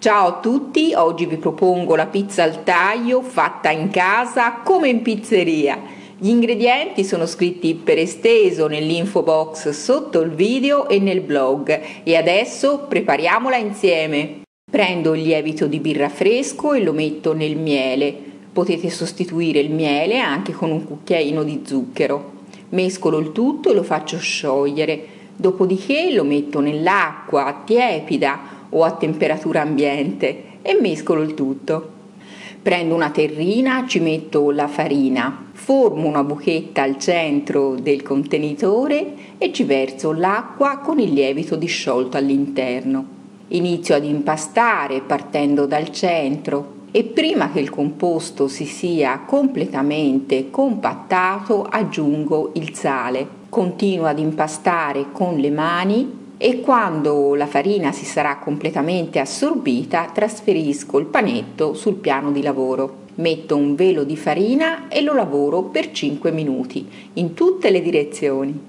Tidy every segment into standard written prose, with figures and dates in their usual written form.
Ciao a tutti, oggi vi propongo la pizza al taglio fatta in casa come in pizzeria. Gli ingredienti sono scritti per esteso nell'info box sotto il video e nel blog e adesso prepariamola insieme. Prendo il lievito di birra fresco e lo metto nel miele. Potete sostituire il miele anche con un cucchiaino di zucchero. Mescolo il tutto e lo faccio sciogliere. Dopodiché lo metto nell'acqua tiepida o a temperatura ambiente e mescolo il tutto. Prendo una terrina, ci metto la farina, formo una buchetta al centro del contenitore e ci verso l'acqua con il lievito disciolto all'interno. Inizio ad impastare partendo dal centro e prima che il composto si sia completamente compattato aggiungo il sale. Continuo ad impastare con le mani e quando la farina si sarà completamente assorbita trasferisco il panetto sul piano di lavoro. Metto un velo di farina e lo lavoro per 5 minuti in tutte le direzioni.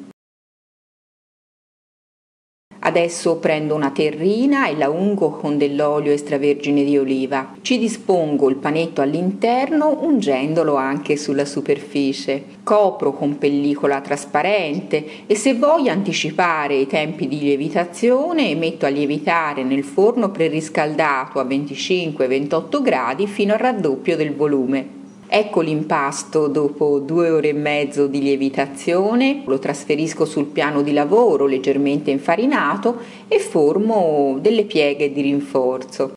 Adesso prendo una terrina e la ungo con dell'olio extravergine di oliva. Ci dispongo il panetto all'interno ungendolo anche sulla superficie. Copro con pellicola trasparente e se voglio anticipare i tempi di lievitazione metto a lievitare nel forno preriscaldato a 25-28 gradi fino al raddoppio del volume. Ecco l'impasto dopo 2 ore e mezzo di lievitazione, lo trasferisco sul piano di lavoro leggermente infarinato e formo delle pieghe di rinforzo.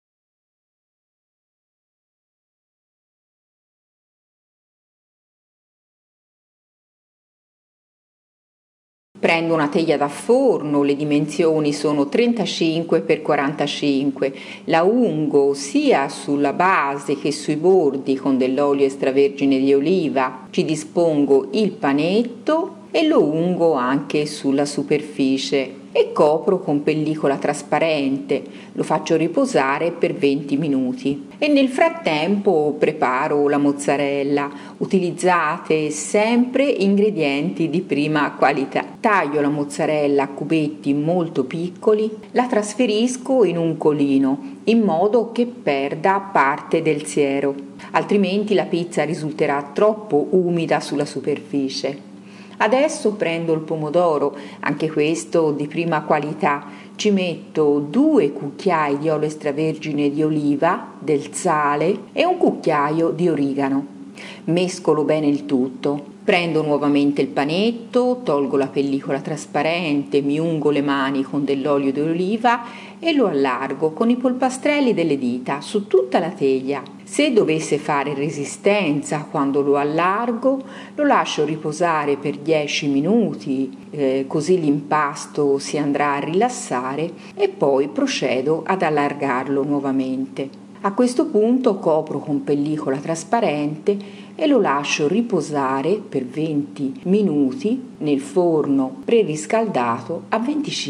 Prendo una teglia da forno, le dimensioni sono 35 x 45, la ungo sia sulla base che sui bordi con dell'olio extravergine di oliva, ci dispongo il panetto e lo ungo anche sulla superficie e copro con pellicola trasparente, lo faccio riposare per 20 minuti e nel frattempo preparo la mozzarella. Utilizzate sempre ingredienti di prima qualità. Taglio la mozzarella a cubetti molto piccoli, la trasferisco in un colino in modo che perda parte del siero, altrimenti la pizza risulterà troppo umida sulla superficie. Adesso prendo il pomodoro, anche questo di prima qualità, ci metto 2 cucchiai di olio extravergine di oliva, del sale e un cucchiaio di origano. Mescolo bene il tutto. Prendo nuovamente il panetto, tolgo la pellicola trasparente, mi ungo le mani con dell'olio di oliva e lo allargo con i polpastrelli delle dita su tutta la teglia. Se dovesse fare resistenza quando lo allargo, lo lascio riposare per 10 minuti, così l'impasto si andrà a rilassare e poi procedo ad allargarlo nuovamente. A questo punto copro con pellicola trasparente e lo lascio riposare per 20 minuti nel forno preriscaldato a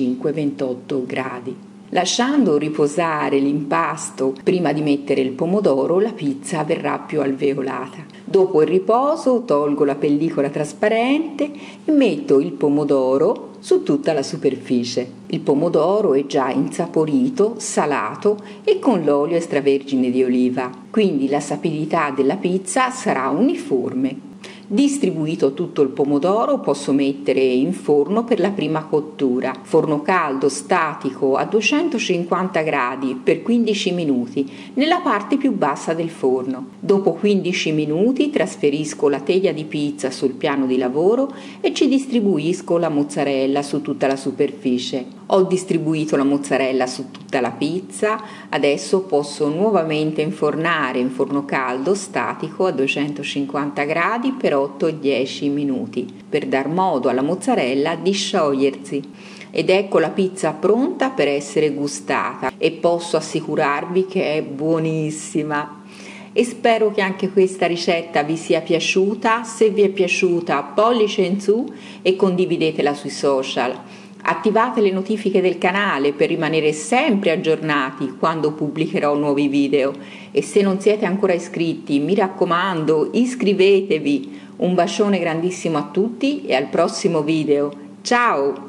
25-28 gradi. Lasciando riposare l'impasto prima di mettere il pomodoro, la pizza verrà più alveolata. Dopo il riposo tolgo la pellicola trasparente e metto il pomodoro su tutta la superficie. Il pomodoro è già insaporito, salato e con l'olio extravergine di oliva, quindi la sapidità della pizza sarà uniforme. Distribuito tutto il pomodoro posso mettere in forno per la prima cottura, forno caldo statico a 250 gradi per 15 minuti nella parte più bassa del forno. Dopo 15 minuti trasferisco la teglia di pizza sul piano di lavoro e ci distribuisco la mozzarella su tutta la superficie. Ho distribuito la mozzarella su tutta la pizza, adesso posso nuovamente infornare in forno caldo statico a 250 gradi per 8-10 minuti per dar modo alla mozzarella di sciogliersi. Ed ecco la pizza pronta per essere gustata e posso assicurarvi che è buonissima. E spero che anche questa ricetta vi sia piaciuta. Se vi è piaciuta, pollice in su e condividetela sui social. Attivate le notifiche del canale per rimanere sempre aggiornati quando pubblicherò nuovi video e se non siete ancora iscritti, mi raccomando, iscrivetevi. Un bacione grandissimo a tutti e al prossimo video. Ciao!